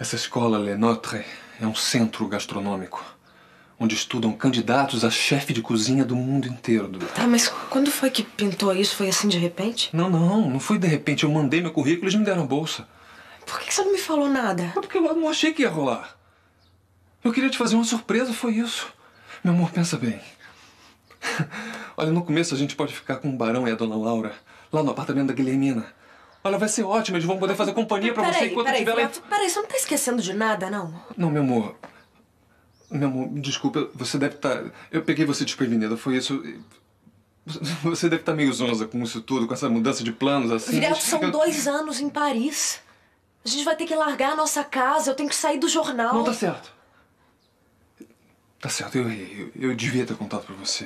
Essa escola Le Notre é um centro gastronômico, onde estudam candidatos a chefe de cozinha do mundo inteiro, Duda. Tá, mas quando foi que pintou isso? Foi assim de repente? Não foi de repente. Eu mandei meu currículo e eles me deram a bolsa. Por que você não me falou nada? Porque eu não achei que ia rolar. Eu queria te fazer uma surpresa, foi isso. Meu amor, pensa bem. Olha, no começo a gente pode ficar com o Barão e a Dona Laura lá no apartamento da Guilhermina. Olha, vai ser ótimo, eles vão poder fazer companhia pra você enquanto estiver lá... Peraí, você não tá esquecendo de nada, não? Não, meu amor. Meu amor, desculpa, você deve estar... Eu peguei você desprevenida, foi isso... Você deve estar meio zonza com isso tudo, com essa mudança de planos, assim... Viriato, são 2 anos em Paris. A gente vai ter que largar a nossa casa, eu tenho que sair do jornal. Não, tá certo. Tá certo, eu devia ter contado pra você.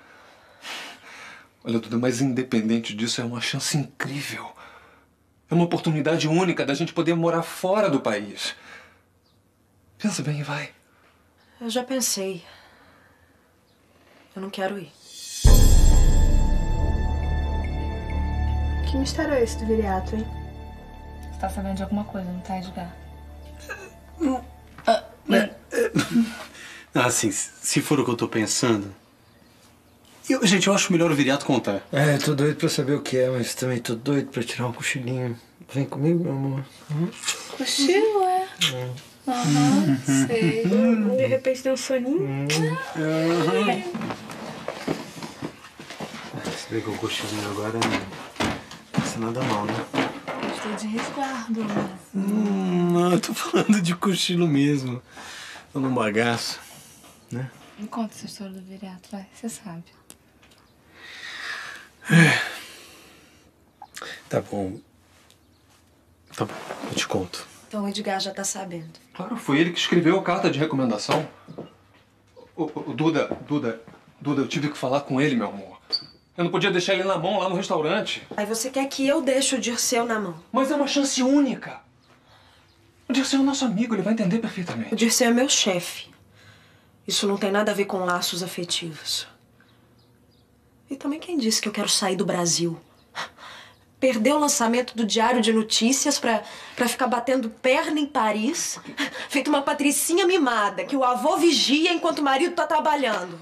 Olha, Duda, mas independente disso, é uma chance incrível. É uma oportunidade única da gente poder morar fora do país. Pensa bem, vai. Eu já pensei. Eu não quero ir. Que mistério é esse do Viriato, hein? Você tá sabendo de alguma coisa, não tá, Edgar? Assim, se for o que eu tô pensando... Gente, eu acho melhor o Viriato contar. Eu tô doido pra saber o que é, mas também tô doido pra tirar um cochilinho. Vem comigo, meu amor. Cochilo, é? Sei. De repente tem um soninho. Se bem que o cochilinho agora não é nada mal, né? Gostei de resguardo, né? Não, eu tô falando de cochilo mesmo. Tô num bagaço, né? Me conta essa história do Viriato, vai, você sabe. Tá bom. Tá bom, eu te conto. Então o Edgar já tá sabendo. Claro, foi ele que escreveu a carta de recomendação. Duda, eu tive que falar com ele, meu amor. Eu não podia deixar ele na mão lá no restaurante. Aí você quer que eu deixe o Dirceu na mão? Mas é uma chance única. O Dirceu é o nosso amigo, ele vai entender perfeitamente. O Dirceu é meu chefe. Isso não tem nada a ver com laços afetivos. E também quem disse que eu quero sair do Brasil? Perder o lançamento do Diário de Notícias pra ficar batendo perna em Paris? Feito uma patricinha mimada, que o avô vigia enquanto o marido tá trabalhando.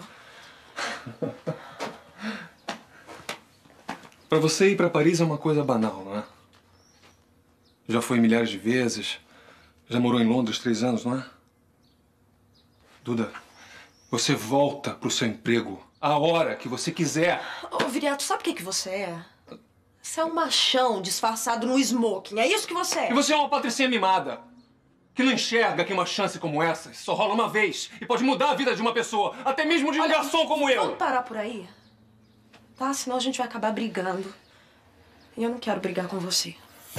Pra você ir pra Paris é uma coisa banal, não é? Já foi milhares de vezes. Já morou em Londres 3 anos, não é? Duda, você volta pro seu emprego a hora que você quiser. Ô, Viriato, sabe o que você é? Você é um machão disfarçado no smoking. É isso que você é. E você é uma patricinha mimada. Que não enxerga que uma chance como essa só rola uma vez e pode mudar a vida de uma pessoa, até mesmo de um garçom como eu. Vamos parar por aí? Tá? Senão a gente vai acabar brigando. E eu não quero brigar com você.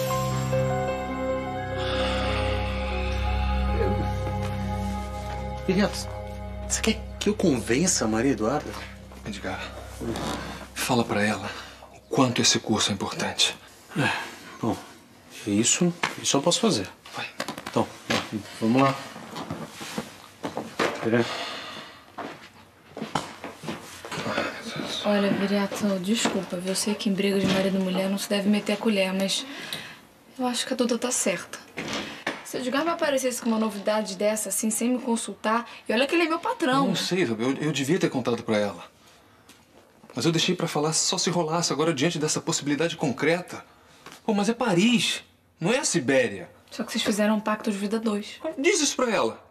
Viriato, você quer que eu convença a Maria Eduarda? Edgar, fala pra ela o quanto esse curso é importante. Bom, isso eu posso fazer. Vai. Então, vamos lá. Olha, Viriato, desculpa, eu sei que em briga de marido e mulher não se deve meter a colher, mas eu acho que a Duda tá certa. Se o Edgar me aparecesse com uma novidade dessa, assim, sem me consultar, e olha que ele é meu patrão. Não sei, eu devia ter contado pra ela. Mas eu deixei pra falar só se rolasse agora diante dessa possibilidade concreta. Pô, mas é Paris, não é a Sibéria. Só que vocês fizeram um pacto de vida 2. Diz isso pra ela.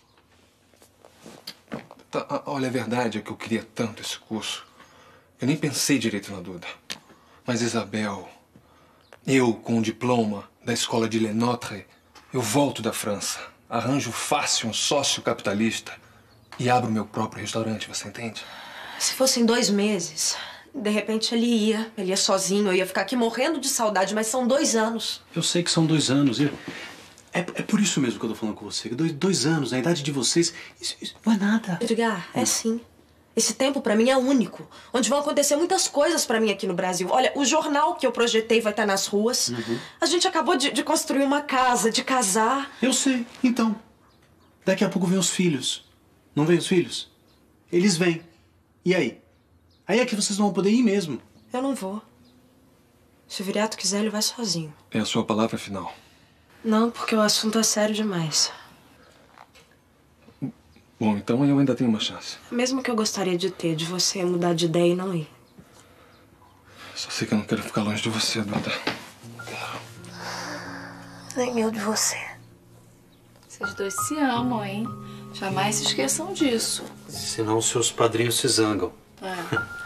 Tá, olha, a verdade é que eu queria tanto esse curso. Eu nem pensei direito na Duda. Mas Isabel, eu com o diploma da escola de Le Notre, eu volto da França, arranjo fácil um sócio capitalista e abro meu próprio restaurante, você entende? Se fossem 2 meses, de repente ele ia sozinho, eu ia ficar aqui morrendo de saudade, mas são 2 anos. Eu sei que são 2 anos. É por isso mesmo que eu tô falando com você. 2 anos, na idade de vocês, isso não é nada. Edgar, é sim. Esse tempo pra mim é único, onde vão acontecer muitas coisas pra mim aqui no Brasil. Olha, o jornal que eu projetei vai estar nas ruas. A gente acabou de construir uma casa, de casar. Eu sei. Então, daqui a pouco vem os filhos. Não vem os filhos? Eles vêm. E aí? Aí é que vocês não vão poder ir mesmo. Eu não vou. Se o Viriato quiser, ele vai sozinho. É a sua palavra final. Não, porque o assunto é sério demais. Bom, então eu ainda tenho uma chance. Mesmo que eu gostaria de ter, de você mudar de ideia e não ir. Só sei que eu não quero ficar longe de você, Duda. Nem eu de você. Vocês dois se amam, hein? Jamais se esqueçam disso. Senão seus padrinhos se zangam. É.